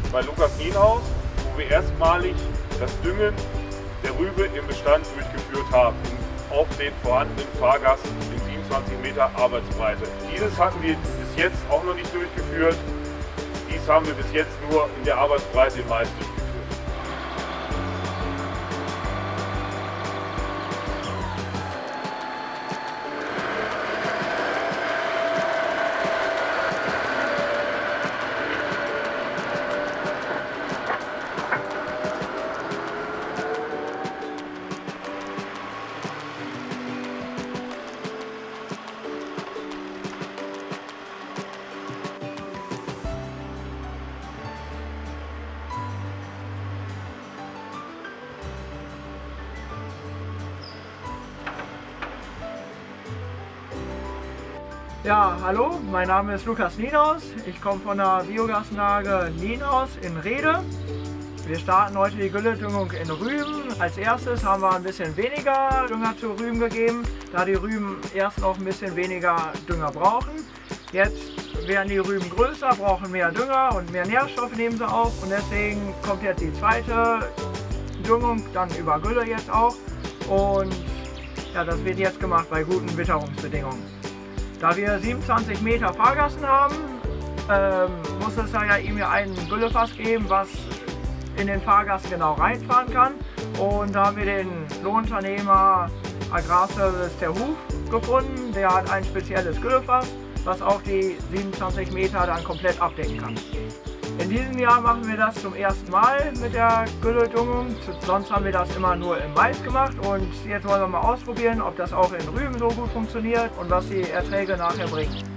bei Lukas Nienhaus, wo wir erstmalig das Düngen der Rübe im Bestand durchgeführt haben, auf den vorhandenen Fahrgassen in 27 Meter Arbeitsbreite. Dieses hatten wir bis jetzt auch noch nicht durchgeführt. Dies haben wir bis jetzt nur in der Arbeitsbreite im Mais durchgeführt. Ja, hallo, mein Name ist Lukas Nienhaus. Ich komme von der Biogasanlage Nienhaus in Rhede. Wir starten heute die Gülledüngung in Rüben. Als erstes haben wir ein bisschen weniger Dünger zu Rüben gegeben, da die Rüben erst noch ein bisschen weniger Dünger brauchen. Jetzt werden die Rüben größer, brauchen mehr Dünger und mehr Nährstoffe nehmen sie auf. Und deswegen kommt jetzt die zweite Düngung, dann über Gülle jetzt auch. Und ja, das wird jetzt gemacht bei guten Witterungsbedingungen. Da wir 27 Meter Fahrgassen haben, muss es ja ihm ein Güllefass geben, was in den Fahrgassen genau reinfahren kann. Und da haben wir den Lohnunternehmer Agrarservice der Huf gefunden. Der hat ein spezielles Güllefass, was auch die 27 Meter dann komplett abdecken kann. In diesem Jahr machen wir das zum ersten Mal mit der Gülledüngung. Sonst haben wir das immer nur im Mais gemacht und jetzt wollen wir mal ausprobieren, ob das auch in Rüben so gut funktioniert und was die Erträge nachher bringen.